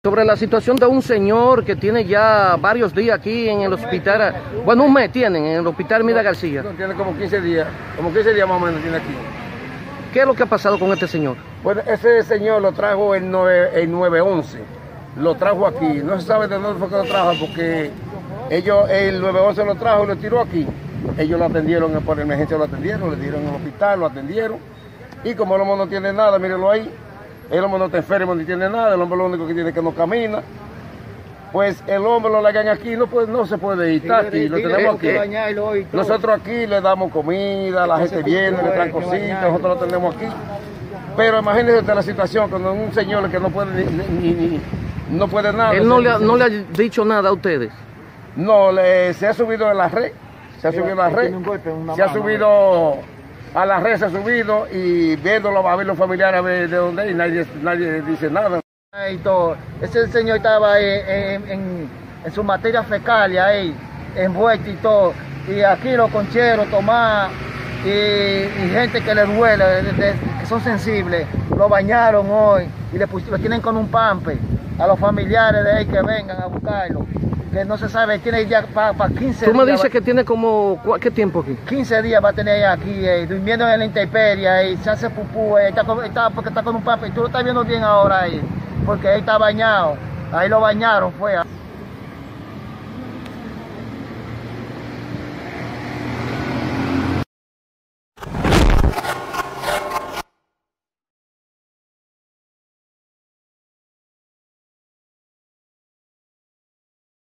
Sobre la situación de un señor que tiene ya varios días aquí en el hospital, bueno, un mes tienen en el hospital Mida García. Tiene como 15 días más o menos tiene aquí. ¿Qué es lo que ha pasado con este señor? Bueno, ese señor lo trajo el 911, lo trajo aquí, no se sabe de dónde fue que lo trajo porque el 911 lo trajo y lo tiró aquí. Ellos lo atendieron, por emergencia lo atendieron, le dieron al hospital, lo atendieron y como el hombre no tiene nada, mírenlo ahí. El hombre no está enfermo ni tiene nada, el hombre lo único que tiene es que no camina. Pues el hombre lo largan aquí, no se puede ir, está aquí, lo tenemos aquí. Nosotros aquí le damos comida, la gente viene, le traen cositas, nosotros lo tenemos aquí. Pero imagínense usted la situación con un señor que no puede no puede nada. ¿Él no le ha dicho nada a ustedes? No, se ha subido a la red, se ha subido a la red, se ha subido a la red, se ha subido y viéndolo a ver los familiares a ver de dónde es y nadie dice nada. Ese señor estaba en su materia fecal ahí, envuelto y todo. Y aquí los concheros, Tomás y gente que le duele, que son sensibles, lo bañaron hoy y lo tienen con un pamper a los familiares de ahí que vengan a buscarlo. Que no se sabe, tiene ya para 15 días. Tú me dices que tiene como, ¿qué tiempo aquí? 15 días va a tener aquí, durmiendo en la intemperie, se hace pupú, porque está con un pamper. Y tú lo estás viendo bien ahora ahí, porque él está bañado. Ahí lo bañaron, fue.